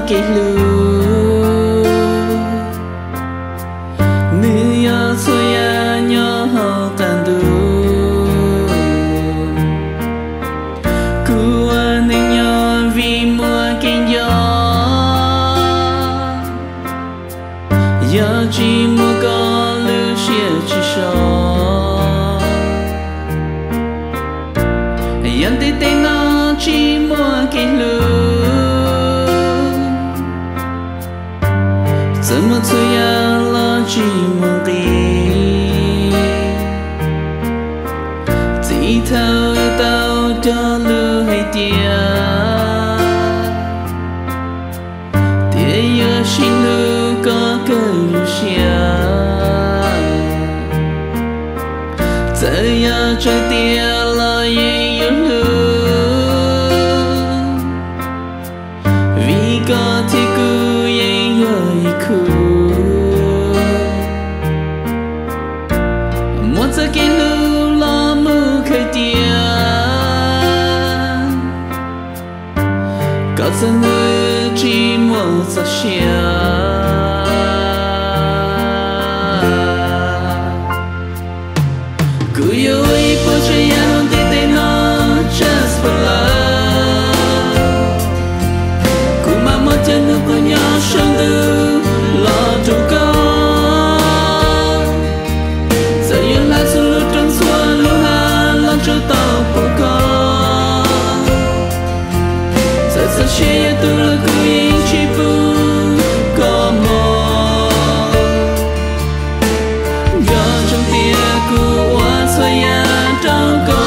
cái lù mưa xuôi nhỏ hao tàn du cua nên nhỏ vì mùa kinh gió chỉ mùa có lưu xia chỉ so yan tê tê nó chỉ mùa cái lù怎么这样了寂寞的chỉ thao tao cho lưu hay tia tia yêu xin lưu có cơ lưu xia giờ yêu cho tia lo yêu lưu vì có thể cứ yêu một giờ cái lưu lo mưa khơi tia có giờ người chỉ một giờ xia cứ yêu ấy bao trời yang tê tê nó just for love cứ mà một chân nước của nhau sang tư lo trâu con giờ yên lại sự lưu trăng xua lưu hà lo cho tao của con giờ giờ chia từ lời cứ yên chỉ bu có một gió trong tia của hoa xoay trong con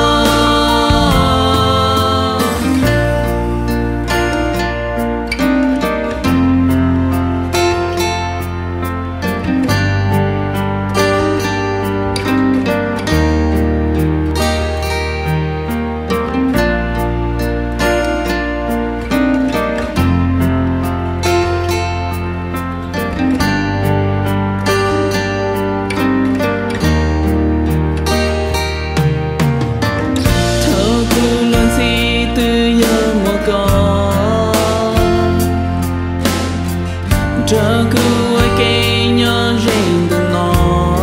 cho cứ ai cây nhỏ riêng từ nó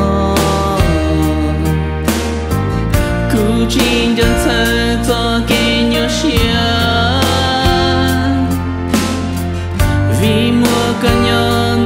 cứ chín chân thơ cho cây nhỏ xia vì mùa cả nhỏ